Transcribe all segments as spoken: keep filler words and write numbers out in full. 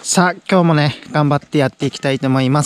さあ、今日もね、頑張ってやっていきたいと思います。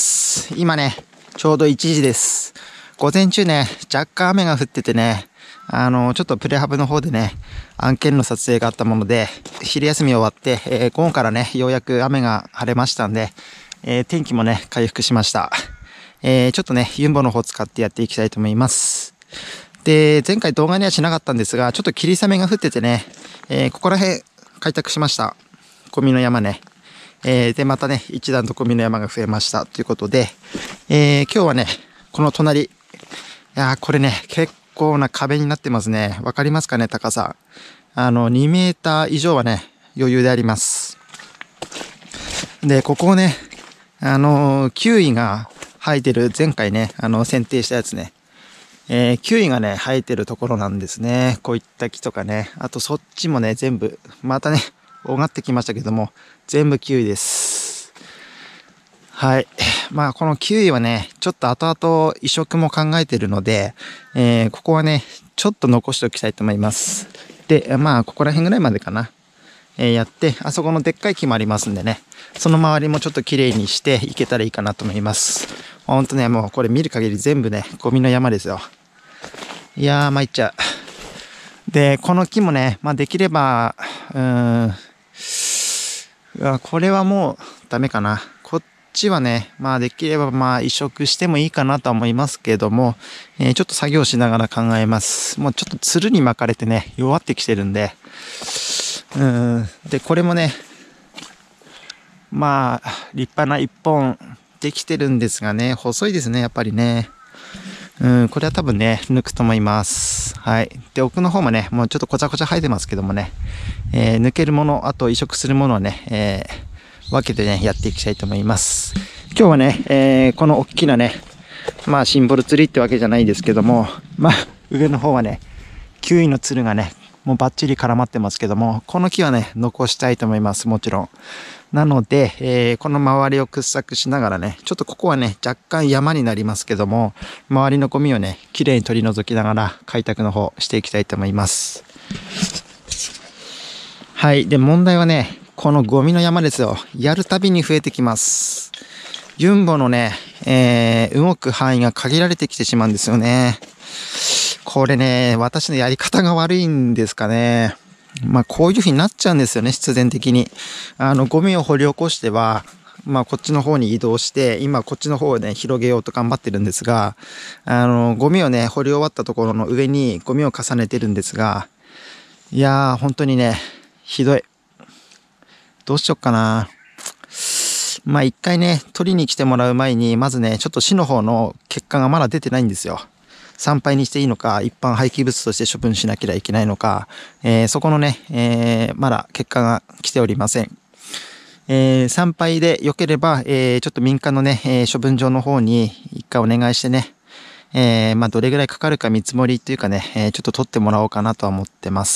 今ね、ちょうどいちじです。午前中ね、若干雨が降っててね、あの、ちょっとプレハブの方でね、案件の撮影があったもので、昼休み終わって、えー、午後からね、ようやく雨が晴れましたんで、えー、天気もね、回復しました。えー、ちょっとね、ユンボの方使ってやっていきたいと思います。で、前回動画にはしなかったんですが、ちょっと霧雨が降っててね、えー、ここら辺開拓しました。ゴミの山ね。えー、で、またね、一段とゴミの山が増えましたということで、えー、今日はね、この隣、いやー、これね、結構な壁になってますね。わかりますかね、高さ。あの、にメーター以上はね、余裕であります。で、ここをね、あのー、キウイが生えてる、前回ね、あの、剪定したやつね。えー、キウイがね、生えてるところなんですね。こういった木とかね。あとそっちもね、全部、またね、大がってきましたけども、全部キウイです。はい。まあ、このキウイはね、ちょっと後々移植も考えてるので、えー、ここはね、ちょっと残しておきたいと思います。で、まあ、ここら辺ぐらいまでかな。えー、やって、あそこのでっかい木もありますんでね、その周りもちょっと綺麗にしていけたらいいかなと思います。ほんとね、もうこれ見る限り全部ね、ゴミの山ですよ。いやー、参っちゃう。で、この木もね、まあ、できれば、うーん、うわ、これはもうダメかな。こっちはね、まあできればまあ移植してもいいかなとは思いますけれども、えー、ちょっと作業しながら考えます。もうちょっとつるに巻かれてね、弱ってきてるんで。うん。で、これもね、まあ立派な一本できてるんですがね、細いですね、やっぱりね。うん、これは多分ね、抜くと思います。はい。で、奥の方もね、もうちょっとこちゃこちゃ生えてますけどもね、えー、抜けるもの、あと移植するものはね、えー、分けてね、やっていきたいと思います。今日はね、えー、この大きなね、まあシンボルツリーってわけじゃないですけども、まあ上の方はね、キウイのつるがね、もうバッチリ絡まってますけども、この木はね、残したいと思います、もちろん。なので、えー、この周りを掘削しながらね、ちょっとここはね、若干山になりますけども、周りのゴミをね、きれいに取り除きながら開拓の方していきたいと思います。はい。で、問題はね、このゴミの山ですよ。やるたびに増えてきます。ユンボのね、えー、動く範囲が限られてきてしまうんですよね。これね、私のやり方が悪いんですかね。まあこういう風になっちゃうんですよね、必然的に。あの、ゴミを掘り起こしては、まあこっちの方に移動して、今こっちの方をね、広げようと頑張ってるんですが、あの、ゴミをね、掘り終わったところの上にゴミを重ねてるんですが、いやー、本当にね、ひどい。どうしよっかな。まあ一回ね、取りに来てもらう前に、まずね、ちょっと市の方の結果がまだ出てないんですよ。参拝にしていいのか、一般廃棄物として処分しなければいけないのか、えー、そこのね、えー、まだ結果が来ておりません。えー、参拝で良ければ、えー、ちょっと民間のね、えー、処分場の方に一回お願いしてね、えー、まあどれぐらいかかるか見積もりっていうかね、えー、ちょっと取ってもらおうかなとは思ってます。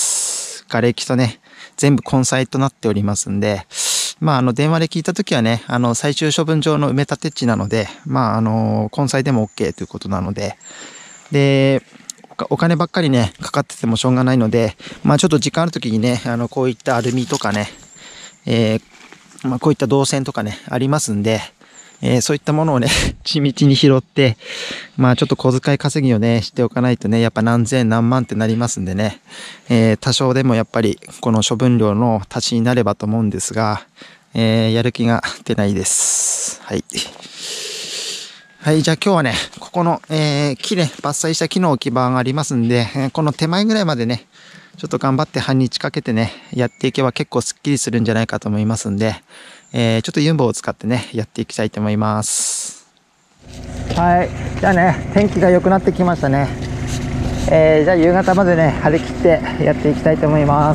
瓦礫とね、全部根菜となっておりますんで、まあ、あの、電話で聞いたときはね、あの、最終処分場の埋め立て地なので、まあ、あの、根菜でも OK ということなので、で、お金ばっかりね、かかっててもしょうがないので、まあ、ちょっと時間あるときにね、あの、こういったアルミとかね、えー、まあ、こういった銅線とかね、ありますんで、えー、そういったものをね、地道に拾って、まあちょっと小遣い稼ぎをね、しておかないとね、やっぱ何千何万ってなりますんでね、えー、多少でもやっぱりこの処分量の足しになればと思うんですが、えー、やる気が出ないです。はい。はい、じゃあ今日はね、ここの、えー、木ね、伐採した木の置き場がありますんで、えー、この手前ぐらいまでね、ちょっと頑張って半日かけてね、やっていけば結構スッキリするんじゃないかと思いますんで、えー、ちょっとユンボを使ってね、やっていきたいと思います。はい。じゃあね、天気が良くなってきましたね。えー、じゃあ夕方までね、張り切ってやっていきたいと思います。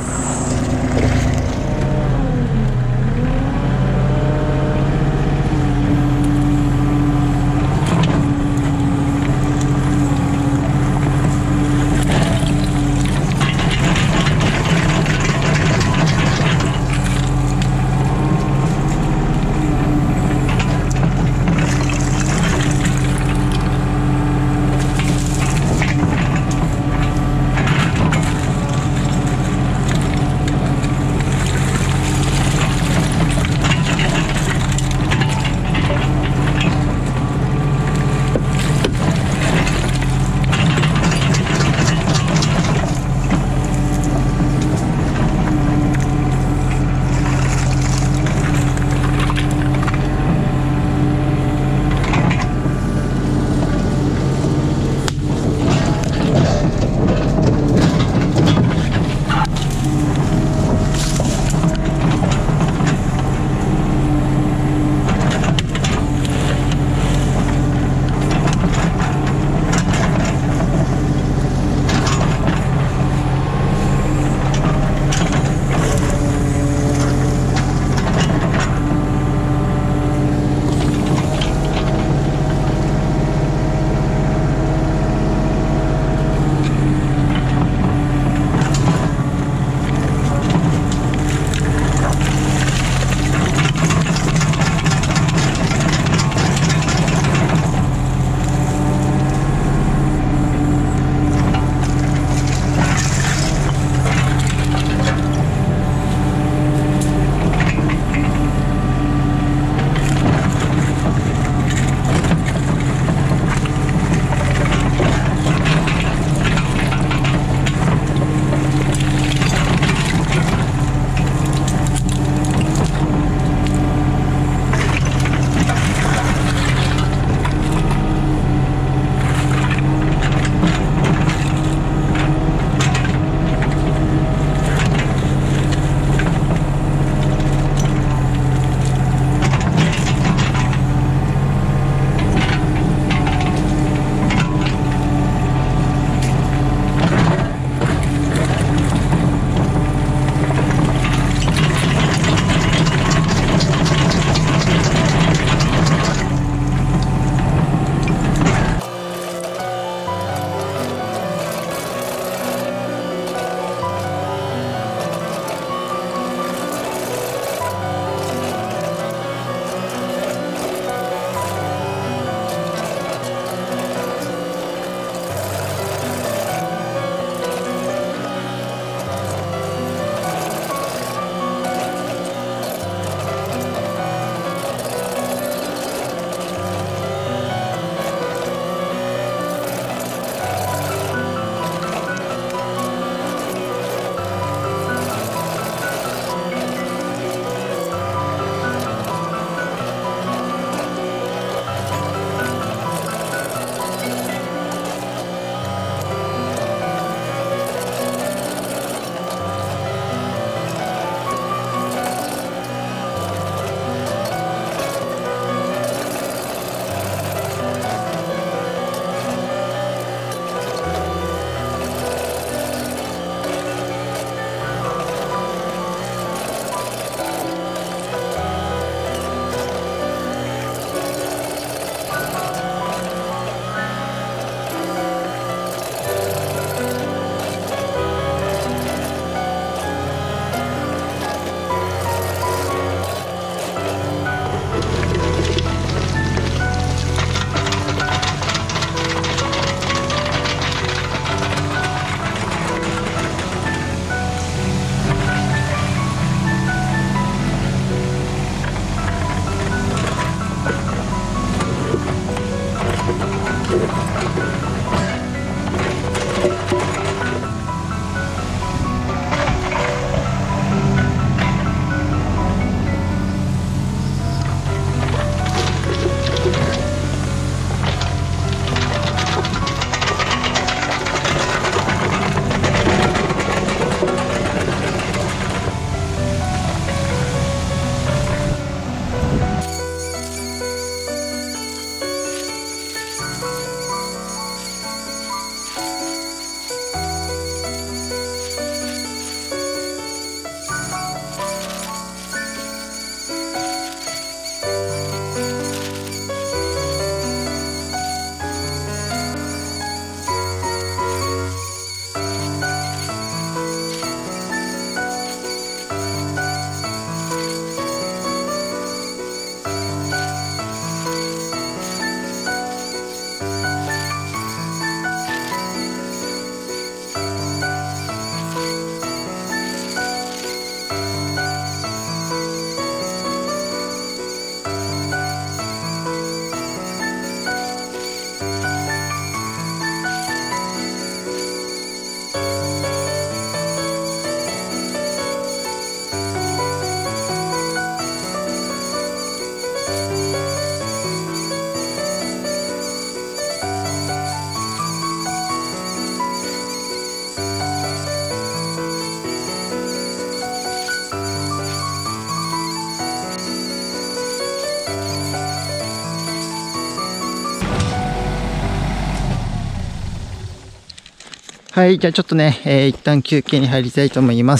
はい、じゃあちょっとね、えー、一旦休憩に入りたいと思います。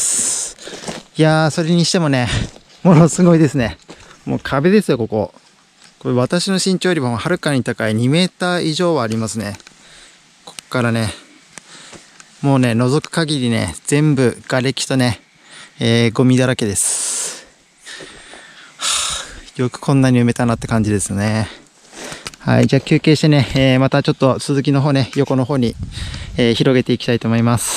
いやー、それにしてもね、ものすごいですね。もう壁ですよ、ここ。これ私の身長よりもはるかに高いにメーター以上はありますね。こっからね、もうね、覗く限りね、全部瓦礫とね、えー、ゴミだらけです。はあ、よくこんなに埋めたなって感じですね。はい、じゃあ休憩してね、えー、またちょっと続きの方ね、横の方に、えー、広げていきたいと思います。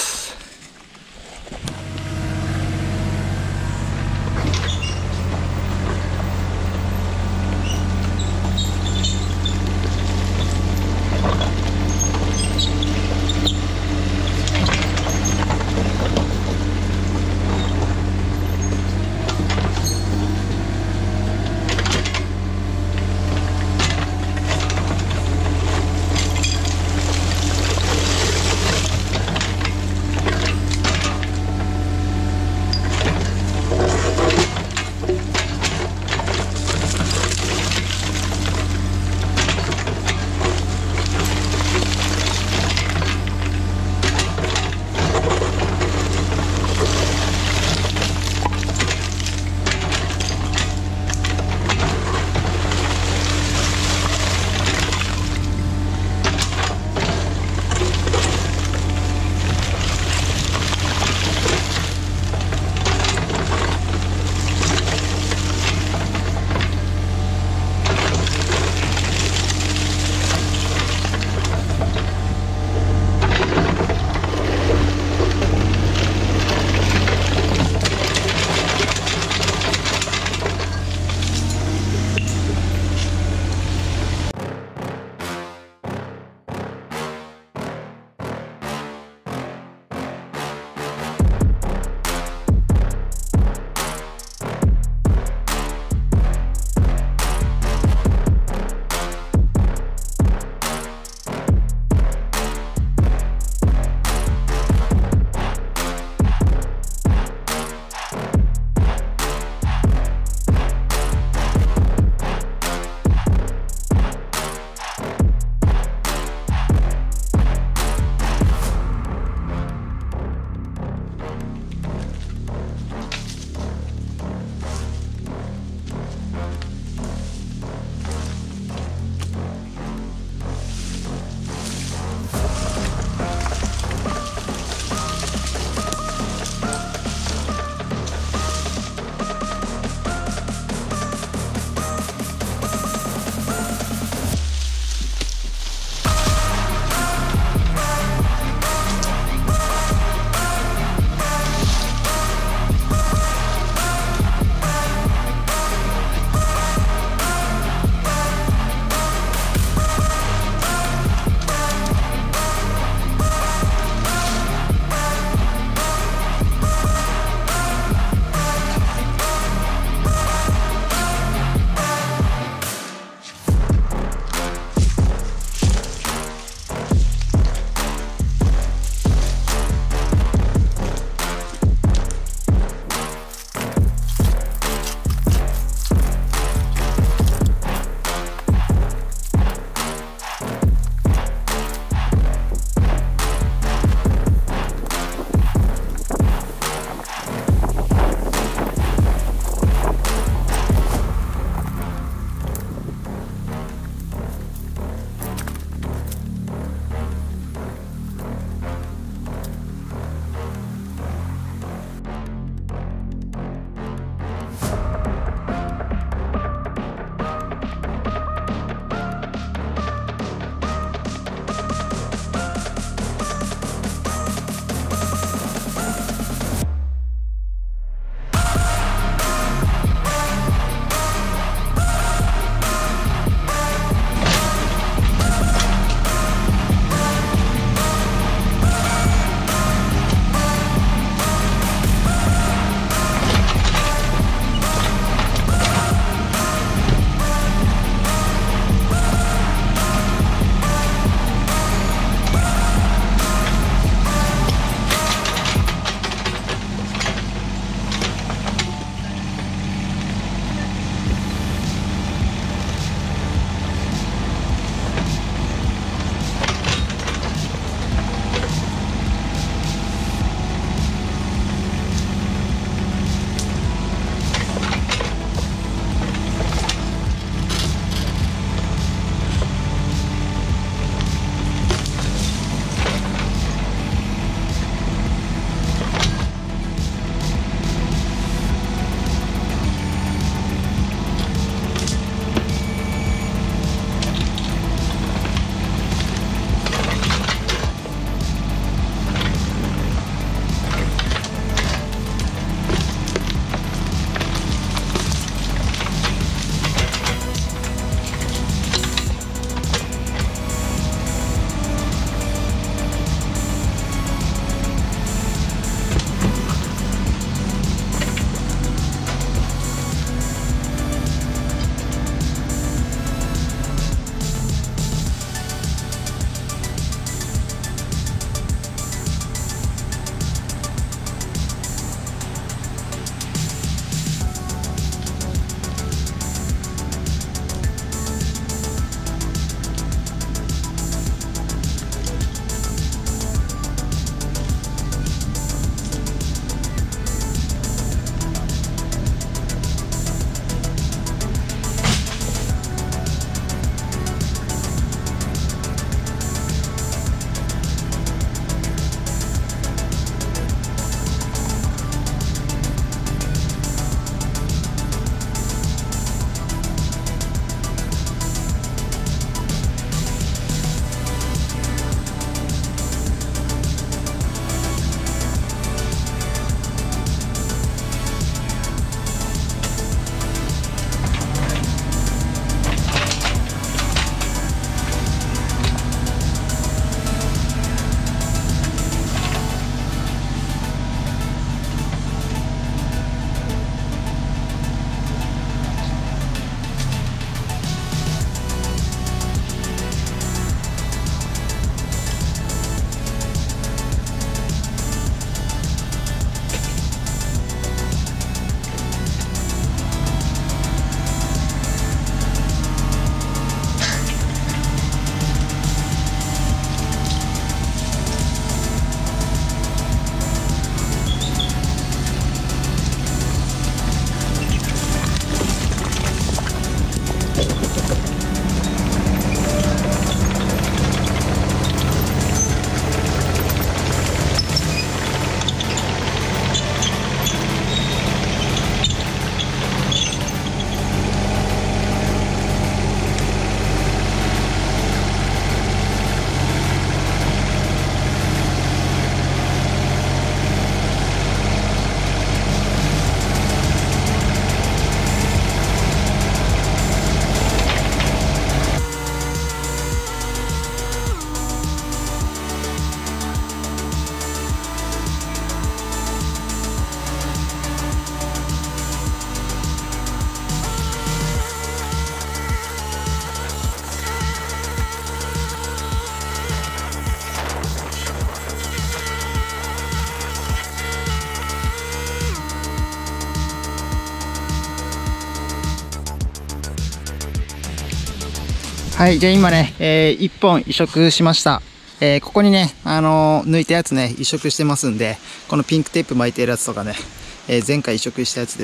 はい、じゃあ今ね、えー、いっぽん移植しました。えー、ここにね、あのー、抜いたやつね、移植してますんで、このピンクテープ巻いてるやつとかね、えー、前回移植したやつです。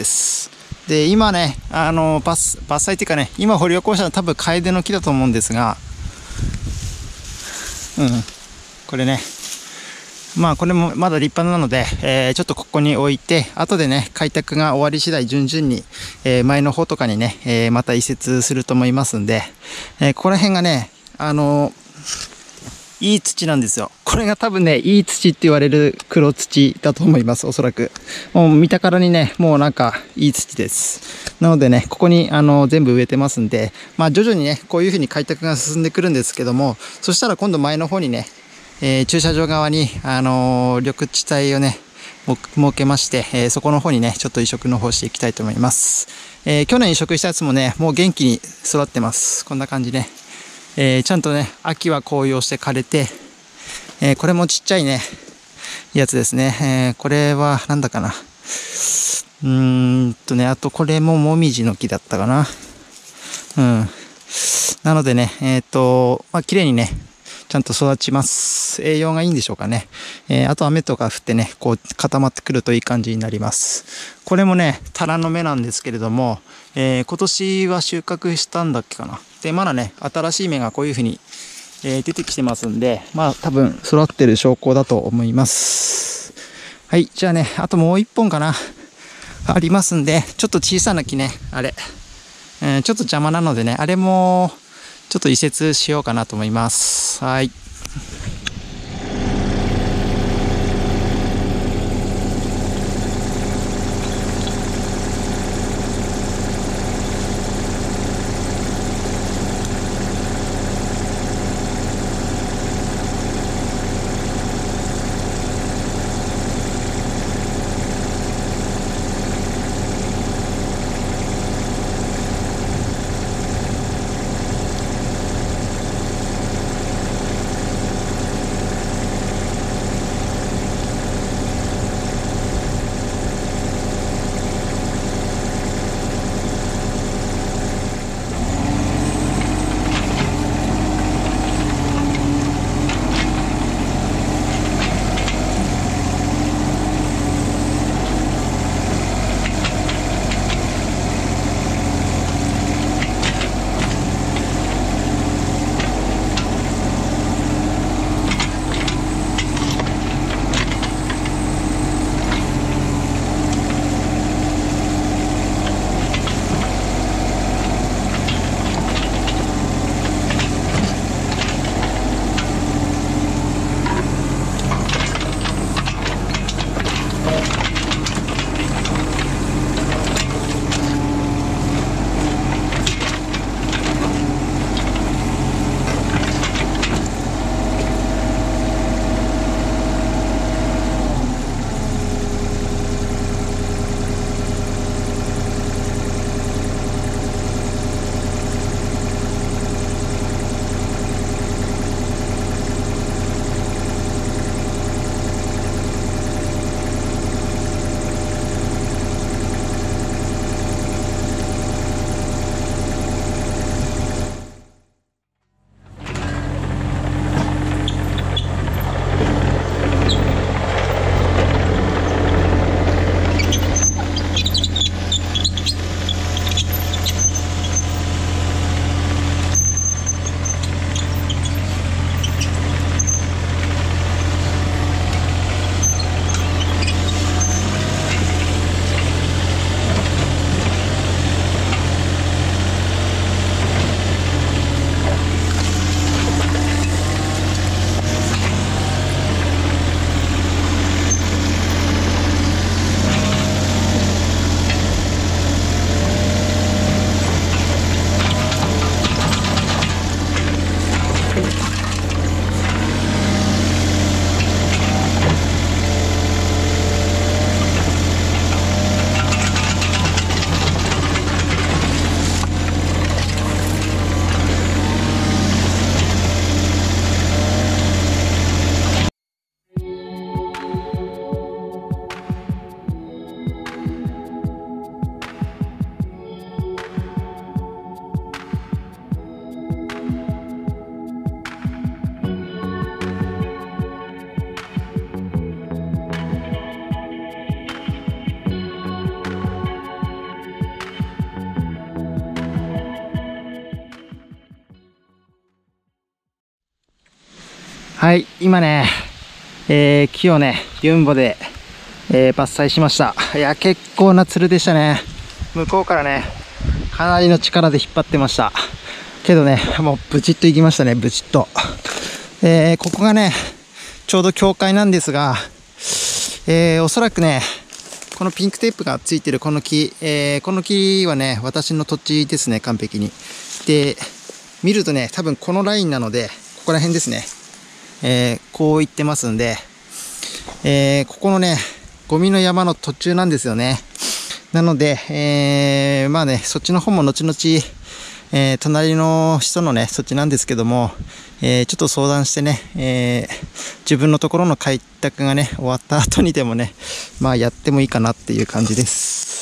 で、今ね、あのー、伐、伐採っていうかね、今掘り起こしたのは多分カエデの木だと思うんですが、うん、これね、まあこれもまだ立派なので、えー、ちょっとここに置いて、後でね、開拓が終わり次第順々に、えー、前の方とかにね、えー、また移設すると思いますんで、えー、ここら辺がね、あのー、いい土なんですよ。これが多分ね、いい土って言われる黒土だと思います、おそらく。もう見たからにね、もうなんかいい土です。なのでね、ここにあの全部植えてますんで、まあ徐々にね、こういう風に開拓が進んでくるんですけども、そしたら今度前の方にね、えー、駐車場側に、あのー、緑地帯をね、設けまして、えー、そこの方にね、ちょっと移植の方していきたいと思います。えー、去年移植したやつもね、もう元気に育ってます。こんな感じね。えー、ちゃんとね、秋は紅葉して枯れて、えー、これもちっちゃいね、やつですね。えー、これは、なんだかな。うーんとね、あとこれももみじの木だったかな。うん。なのでね、えっと、まあ、綺麗にね、ちゃんと育ちます。栄養がいいんでしょうかね。えー、あと雨とか降ってね、こう固まってくるといい感じになります。これもね、タラの芽なんですけれども、えー、今年は収穫したんだっけかな。で、まだね、新しい芽がこういう風に、えー、出てきてますんで、まあ多分育ってる証拠だと思います。はい、じゃあね、あともう一本かな。ありますんで、ちょっと小さな木ね、あれ。えー、ちょっと邪魔なのでね、あれも、ちょっと移設しようかなと思います。はい。 はい、今ね、えー、木をね、ユンボで、えー、伐採しました。いや、結構なつるでしたね。向こうからね、かなりの力で引っ張ってました。けどね、もうブチッといきましたね、ブチッと。えー、ここがね、ちょうど境界なんですが、えー、おそらくね、このピンクテープがついてるこの木、えー、この木はね、私の土地ですね、完璧に。で、見るとね、多分このラインなので、ここら辺ですね。えー、こう言ってますんで、えー、ここのね、ゴミの山の途中なんですよね。なので、えー、まあね、そっちの方も後々、えー、隣の人のね、そっちなんですけども、えー、ちょっと相談してね、えー、自分のところの開拓がね、終わった後にでもね、まあやってもいいかなっていう感じです。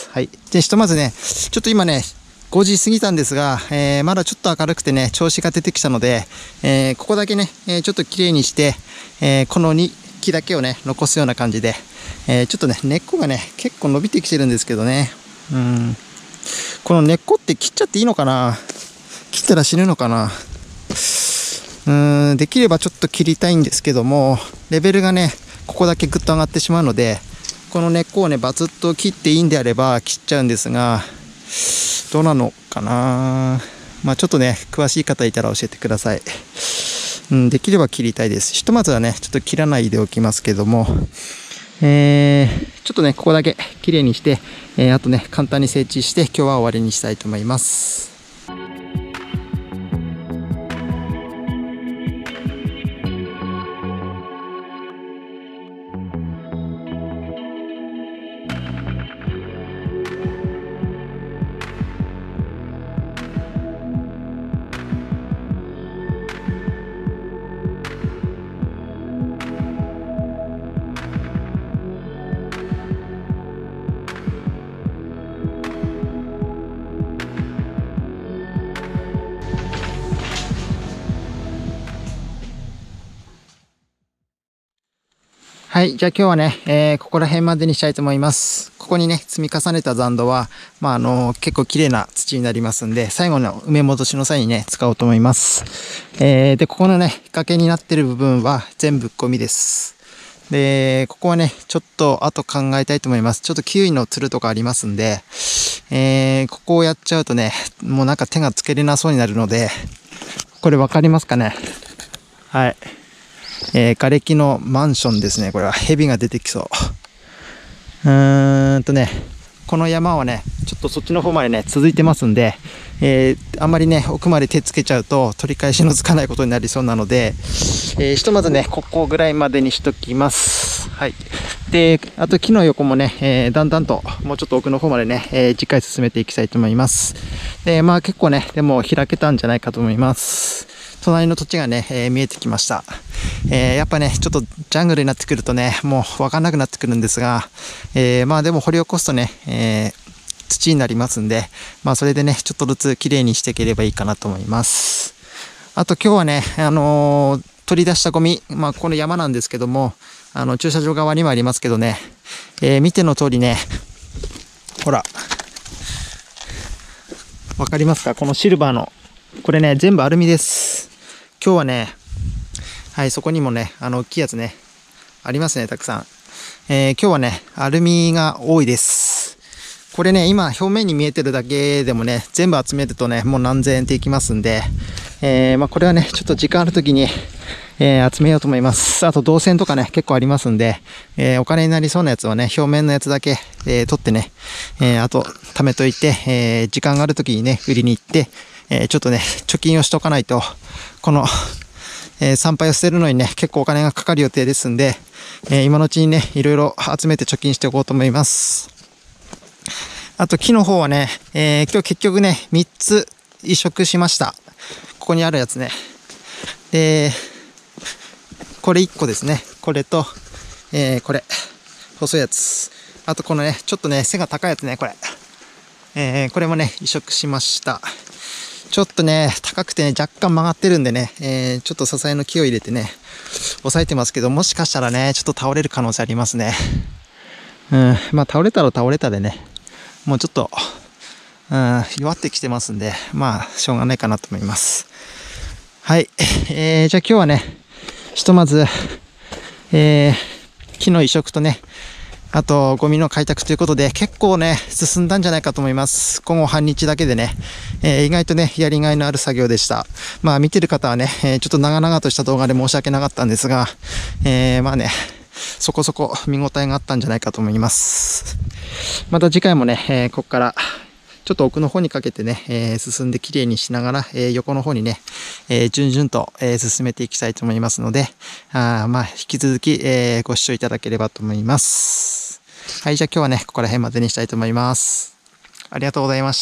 はい。で、ひとまずね、ちょっと今ね、ごじ過ぎたんですが、えー、まだちょっと明るくてね、調子が出てきたので、えー、ここだけね、えー、ちょっと綺麗にして、えー、このに木だけをね、残すような感じで、えー、ちょっとね、根っこがね、結構伸びてきてるんですけどね、うん。この根っこって切っちゃっていいのかな？切ったら死ぬのかな？うーん、できればちょっと切りたいんですけども、レベルがね、ここだけぐっと上がってしまうので、この根っこをね、バツッと切っていいんであれば切っちゃうんですが、どうなのかな？まあちょっとね、詳しい方いたら教えてください。うん、できれば切りたいです。ひとまずはね、ちょっと切らないでおきますけども、えー、ちょっとね、ここだけ綺麗にして、えー、あとね、簡単に整地して今日は終わりにしたいと思います。はい。じゃあ今日はね、えー、ここら辺までにしたいと思います。ここにね、積み重ねた残土は、まあ、あのー、結構綺麗な土になりますんで、最後の埋め戻しの際にね、使おうと思います。えー、で、ここのね、崖になってる部分は全部ゴミです。で、ここはね、ちょっと後考えたいと思います。ちょっとキウイのつるとかありますんで、えー、ここをやっちゃうとね、もうなんか手がつけれなそうになるので、これわかりますかね？はい。えー、瓦礫のマンションですね。これは蛇が出てきそう。うーんとね、この山はね、ちょっとそっちの方までね、続いてますんで、えー、あんまりね、奥まで手つけちゃうと取り返しのつかないことになりそうなので、えー、ひとまずね、ここぐらいまでにしときます。はい。で、あと木の横もね、えー、だんだんともうちょっと奥の方までね、えー、次回進めていきたいと思います。で、まあ結構ね、でも開けたんじゃないかと思います。隣の土地がね、えー、見えてきました。えー、やっぱね、ちょっとジャングルになってくるとね、もうわかんなくなってくるんですが、えー、まあでも掘り起こすとね、えー、土になりますんで、まあそれでね、ちょっとずつきれいにしていければいいかなと思います。あと今日はね、あのー、取り出したゴミ、まあこの山なんですけども、あの駐車場側にもありますけどね、えー、見ての通りね、ほら、わかりますか？このシルバーの、これね、全部アルミです。今日はね、はい、そこにもね、あの、大きいやつね、ありますね、たくさん。えー、今日はね、アルミが多いです。これね、今、表面に見えてるだけでもね、全部集めるとね、もう何千円っていきますんで、えー、まあ、これはね、ちょっと時間あるときに、えー、集めようと思います。あと、銅線とかね、結構ありますんで、えー、お金になりそうなやつはね、表面のやつだけ、えー、取ってね、えー、あと、貯めといて、えー、時間があるときにね、売りに行って、えー、ちょっとね、貯金をしとかないと、この、えー、参拝を捨てるのにね、結構お金がかかる予定ですんで、えー、今のうちにね、いろいろ集めて貯金しておこうと思います。あと、木の方はね、えー、今日結局ね、みっつ移植しました。ここにあるやつね。で、これいっこですね。これと、えー、これ。細いやつ。あとこのね、ちょっとね、背が高いやつね、これ。えー、これもね、移植しました。ちょっとね、高くてね、若干曲がってるんでね、えー、ちょっと支えの木を入れてね、押さえてますけど、もしかしたらね、ちょっと倒れる可能性ありますね。うん、まあ倒れたら倒れたでね、もうちょっと、うん、弱ってきてますんで、まあ、しょうがないかなと思います。はい。えー、じゃあ今日はね、 ひとまず、えー、木の移植とね、あと、ゴミの開拓ということで、結構ね、進んだんじゃないかと思います。今後半日だけでね、えー、意外とね、やりがいのある作業でした。まあ、見てる方はね、えー、ちょっと長々とした動画で申し訳なかったんですが、えー、まあね、そこそこ見応えがあったんじゃないかと思います。また次回もね、えー、ここから、ちょっと奥の方にかけてね、えー、進んできれいにしながら、えー、横の方にね、えー、順々と、えー、進めていきたいと思いますので、あまあ、引き続き、えー、ご視聴いただければと思います。はい、じゃあ今日はね、ここら辺までにしたいと思います。ありがとうございました。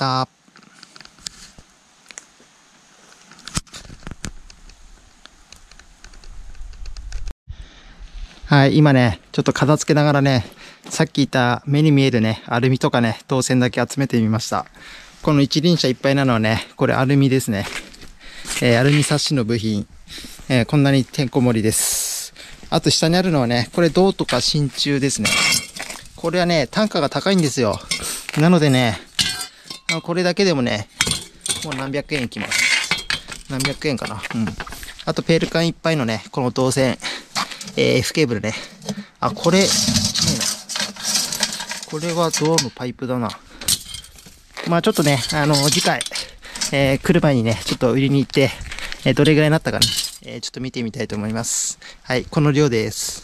はい、今ね、ちょっと片付けながらね、さっき言った目に見えるね、アルミとかね、銅線だけ集めてみました。この一輪車いっぱいなのはね、これアルミですね。えー、アルミサッシの部品。えー、こんなにてんこ盛りです。あと下にあるのはね、これ銅とか真鍮ですね。これはね、単価が高いんですよ。なのでね、これだけでもね、もう何百円いきます。何百円かな。うん。あとペール缶いっぱいのね、この銅線。えー、F ケーブルね。あ、これ、これは銅のパイプだな。まあちょっとね、あのー、次回、えー、来る前にね、ちょっと売りに行って、えー、どれぐらいになったかね、えー、ちょっと見てみたいと思います。はい、この量です。